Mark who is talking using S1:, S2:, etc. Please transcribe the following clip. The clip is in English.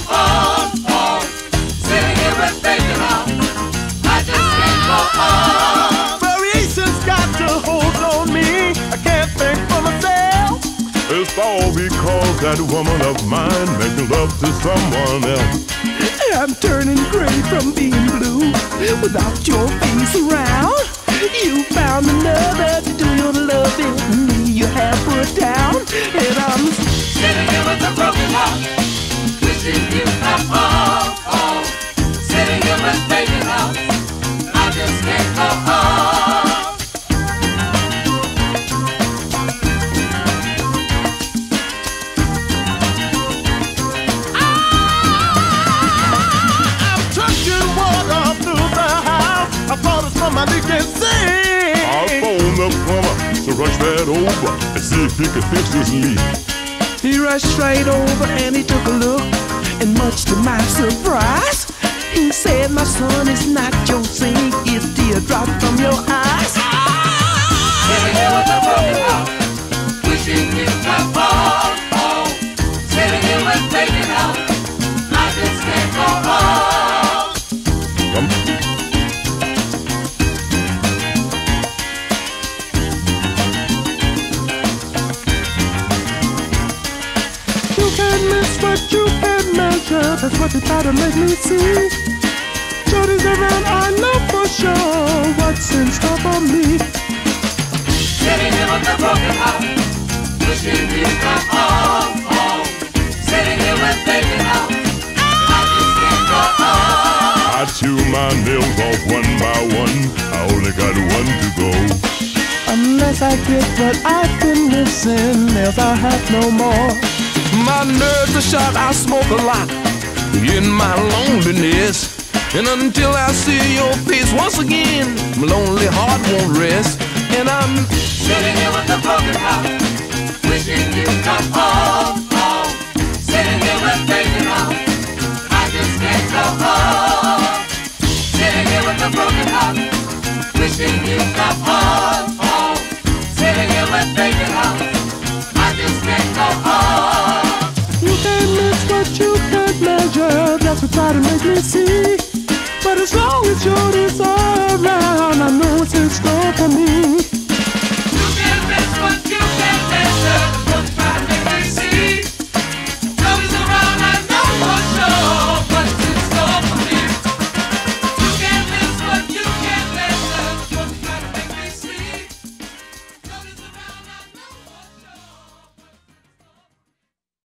S1: on, on. Sitting here with baby love, I just can't go on.
S2: Variations got a hold on me. I can't think for myself.
S3: It's all because that woman of mine making love to someone else.
S2: I'm turning gray from being blue without your face around. You found another to do your loving. Me you have put down, and I'm
S1: sitting here with a broken heart, wishing you come home, home. Sitting here with baby love, I just can't go home.
S2: I
S3: phoned the plumber to rush that over and see if he could fix this leak.
S2: He rushed right over and he took a look, and much to my surprise, he said, "My son, it's not your sink, it's teardrop from your eyes."
S1: Sitting here with a broken heart, wishing you come home, home. Sitting here with baby love, I just can't go home.
S2: What you can measure, that's what they try to make me see. Shorty's around, I know for sure what's in store for me.
S1: Sitting here with a broken heart, wishing you come home, home. Sitting here with baby love, I just can't go home.
S3: I chew my nails off one by one, I only got one to go.
S2: Unless I get what I've been missing, else I'll have no more. My nerves are shot, I smoke a lot in my loneliness. And until I see your face once again, my lonely heart won't rest. And I'm
S1: sitting here with a broken heart, wishing you come home, home. Sitting here with baby love, I just can't go home. Sitting here with a broken heart, wishing you come home, home. Sitting here with baby love, I just can't go home.
S2: You can't miss what you can't measure, that's what try to make me see.